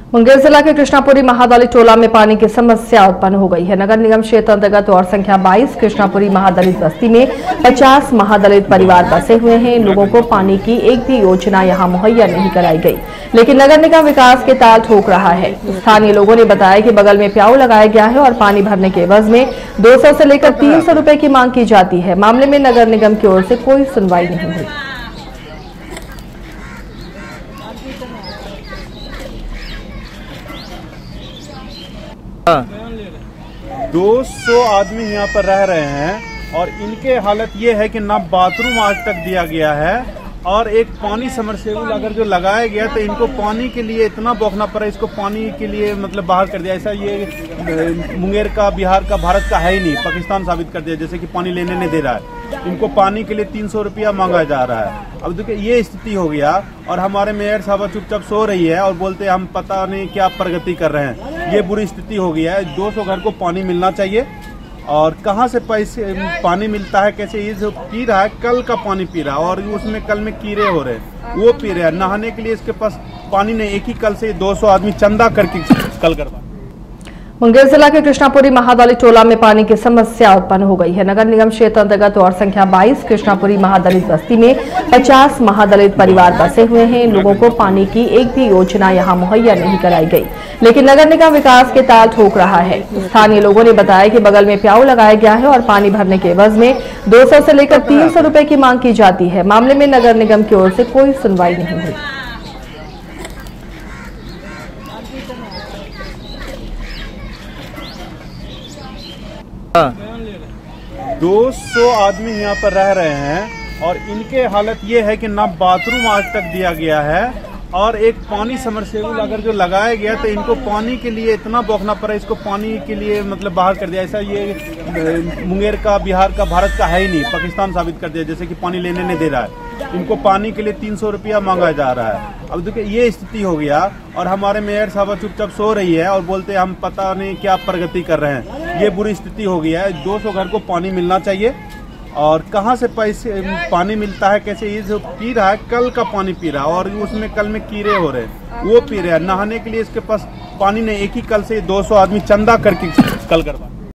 मुंगेर जिला के कृष्णापुरी महादलित टोला में पानी की समस्या उत्पन्न हो गई है। नगर निगम क्षेत्र अंतर्गत वार्ड संख्या 22 कृष्णापुरी महादलित बस्ती में 50 महादलित परिवार बसे हुए हैं। इन लोगों को पानी की एक भी योजना यहां मुहैया नहीं कराई गई, लेकिन नगर निगम विकास के ताल ठोक रहा है। स्थानीय लोगों ने बताया कि बगल में प्याऊ लगाया गया है और पानी भरने के एवज में 200 से लेकर 300 रुपए की मांग की जाती है। मामले में नगर निगम की ओर से कोई सुनवाई नहीं हुई। 200 आदमी यहाँ पर रह रहे हैं और इनके हालत ये है कि ना बाथरूम आज तक दिया गया है और एक पानी समरसेबल अगर जो लगाया गया तो इनको पानी के लिए इतना बौखना पड़ा, इसको पानी के लिए मतलब बाहर कर दिया। ऐसा ये मुंगेर का, बिहार का, भारत का है ही नहीं, पाकिस्तान साबित कर दिया, जैसे कि पानी लेने नहीं दे रहा है। इनको पानी के लिए 300 रुपया मांगा जा रहा है। अब देखिए ये स्थिति हो गया और हमारे मेयर साहब चुपचाप सो रही है और बोलते हैं हम पता नहीं क्या प्रगति कर रहे हैं। ये बुरी स्थिति हो गया है। 200 घर को पानी मिलना चाहिए और कहाँ से पैसे पानी मिलता है, कैसे ये जो पी रहा है कल का पानी पी रहा है और उसमें कल में कीड़े हो रहे हैं, वो पी रहे हैं। नहाने के लिए इसके पास पानी नहीं, एक ही कल से 200 आदमी चंदा करके कल करवा। मुंगेर जिला के कृष्णापुरी महादलित टोला में पानी की समस्या उत्पन्न हो गई है। नगर निगम क्षेत्र अंतर्गत वार्ड संख्या 22 कृष्णापुरी महादलित बस्ती में 50 महादलित परिवार बसे हुए हैं। इन लोगों को पानी की एक भी योजना यहां मुहैया नहीं कराई गई, लेकिन नगर निगम विकास के ताल ठोक रहा है। स्थानीय लोगों ने बताया कि बगल में प्याऊ लगाया गया है और पानी भरने के एवज में 200 से लेकर 300 रुपए की मांग की जाती है। मामले में नगर निगम की ओर से कोई सुनवाई नहीं हुई। 200 आदमी यहाँ पर रह रहे हैं और इनके हालत ये है कि ना बाथरूम आज तक दिया गया है और एक पानी समरसेबल अगर जो लगाया गया तो इनको पानी के लिए इतना बौखना पड़ा, इसको पानी के लिए मतलब बाहर कर दिया। ऐसा ये मुंगेर का, बिहार का, भारत का है ही नहीं, पाकिस्तान साबित कर दिया, जैसे कि पानी लेने नहीं दे रहा है। इनको पानी के लिए 300 रुपया मांगा जा रहा है। अब देखिए ये स्थिति हो गया और हमारे मेयर साहब चुपचाप सो रही है और बोलते हैं हम पता नहीं क्या प्रगति कर रहे हैं। ये बुरी स्थिति हो गया है। 200 घर को पानी मिलना चाहिए और कहाँ से पैसे पानी मिलता है, कैसे ये जो पी रहा है कल का पानी पी रहा है और उसमें कल में कीड़े हो रहे हैं, वो पी रहे हैं। नहाने के लिए इसके पास पानी नहीं, एक ही कल से 200 आदमी चंदा करके कल करवा।